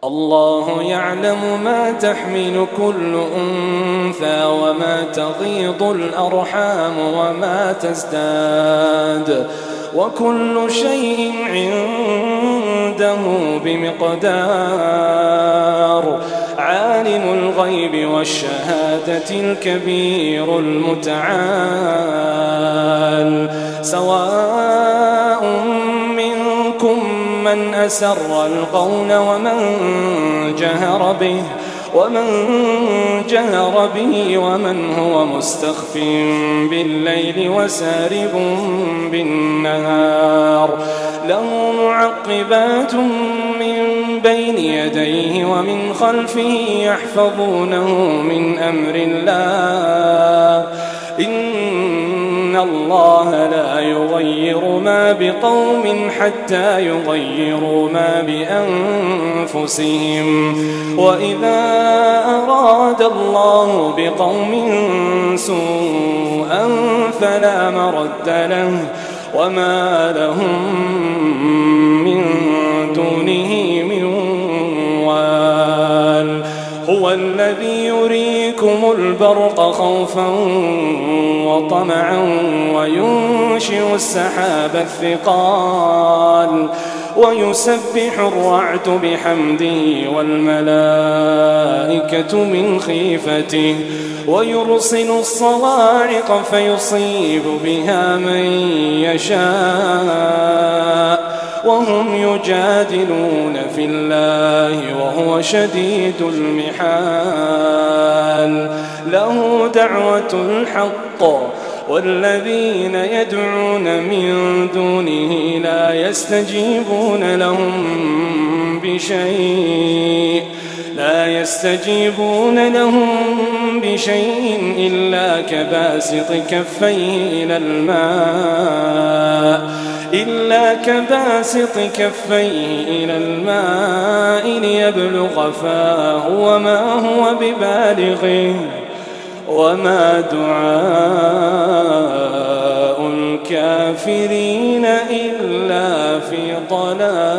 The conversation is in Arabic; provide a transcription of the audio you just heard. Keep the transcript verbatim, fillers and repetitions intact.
الله يعلم ما تحمل كل أنثى وما تغيض الأرحام وما تزداد وكل شيء عنده بمقدار. عالم الغيب والشهادة الكبير المتعال. سواء منكم من أسر القول ومن جهر به ومن جهر به ومن هو مستخف بالليل وسارب بالنهار. له معقبات من بين يديه ومن خلفه يحفظونه من أمر الله. إن الله لا يغير ما بقوم حتى يغيروا ما بأنفسهم. وإذا أراد الله بقوم سوءا فلا مرد له وما لهم من دونه من وال. هو الذي يريكم البرق خوفا وطمعا وينشئ السحاب الثقال ويسبح الرعد بحمده والملائكة من خيفته ويرسل الصواعق فيصيب بها من يشاء وهم يجادلون في الله وهو شديد المحال. له دعوة الحق والذين يدعون من دونه لا يستجيبون لهم بشيء لا يستجيبون لهم بشيء إلا كباسط كفيه إلى الماء إلا كباسط كفيه إلى الماء ليبلغ فاه وما هو ببالغه وما دعاء الكافرين إلا في ضلال.